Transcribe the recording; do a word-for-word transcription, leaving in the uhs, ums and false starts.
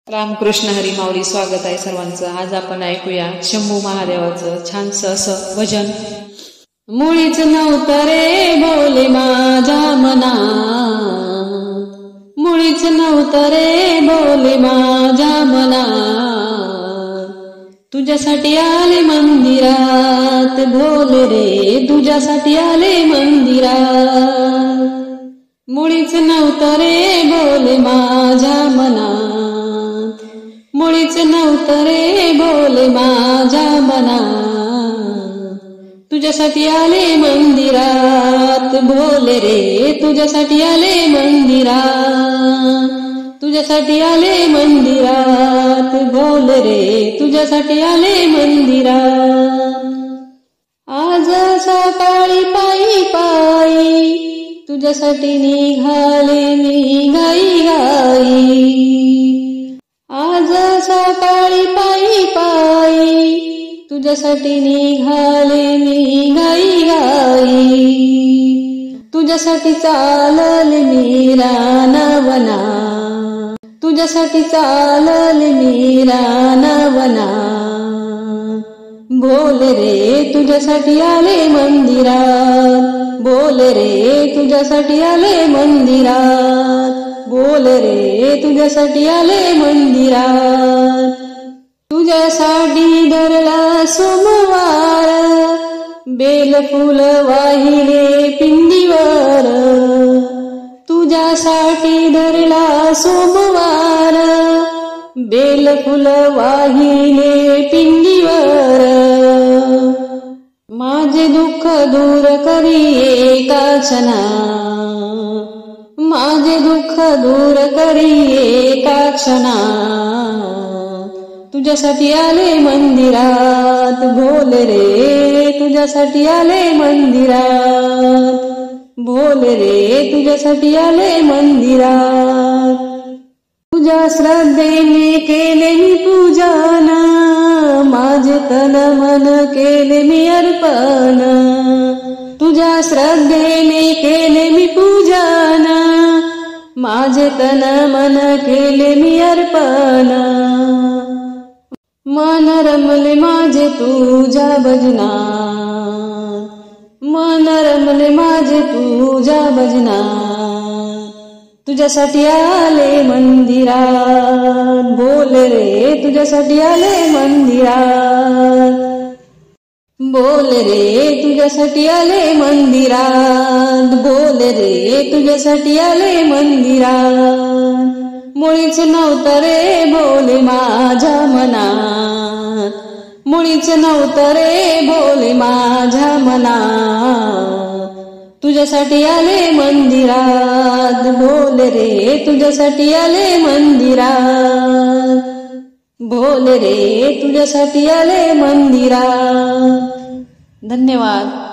रामकृष्ण हरी माऊली. स्वागत आहे सर्वांचं. आज आपण ऐकूया शंभू महादेवाचं छानसं असं भजन. मुळीच नव्हतं रे बोले माझ्या मनात, मुळीच नव्हतं रे बोले माझ्या मनात, तुझ्यासाठी आले मंदिरात भोले रे, तुझ्यासाठी आले मंदिरात. मुळीच नव्हतं रे बोले माझ्या मनात, मुळीच नव्हतं रे बोले माझ्या मनात, तुझ्यासाठी आले मंदिरात भोले रे, तुझ्यासाठी आले मंदिरात, तुझ्यासाठी आले मंदिरात भोले रे, तुझ्यासाठी आले मंदिरात. आज सकाळी पायी पायी तुझ्यासाठी निघाले मी गाई गाई, आज सकाळी पायी पायी तुझ्यासाठी निघाले मी गाई गाई, तुझ्यासाठी चालले मी रानवना, तुझ्यासाठी चालले मी रानवना, भोले रे तुझ्यासाठी आले मंदिरात, भोले रे तुझ्यासाठी आले मंदिरात, भोले रे तुझ्यासाठी आले मंदिरात. तुझ्यासाठी धरला सोमवार, बेल फुल वाहिले पिंडीवर, तुझ्यासाठी धरला सोमवार, बेल फुल वाहिले पिंडीवर. माझे दुःख दूर करी एका क्षणात, माझे दुःख दूर करी एका क्षणात, तुझ्यासाठी आले मंदिरात भोले रे, तुझ्यासाठी आले मंदिरात, भोले रे तुझ्यासाठी आले मंदिरात. तुझ्या श्रद्धेने केले मी पूजन, माझे तन मन केले मी अर्पण, तुझ्या श्रद्धेने केले मी पूजन, माझे तन मन केले मी अर्पण. मन रमले माझे तुझ्या भजनात, मन रमले माझे तुझ्या भजनात, तुझ्यासाठी आले मंदिरात भोले रे, तुझ्यासाठी आले मंदिरात, भोले रे तुझ्यासाठी आले मंदिरात, भोले रे तुझ्यासाठी आले मंदिरात. मुळीच नव्हतं रे बोले माझ्या मनात, मुळीच नव्हतं रे बोले माझ्या मनात, तुझ्यासाठी आले मंदिरात भोले रे, तुझ्यासाठी आले मंदिरात, भोले रे तुझ्यासाठी आले मंदिरात. धन्यवाद.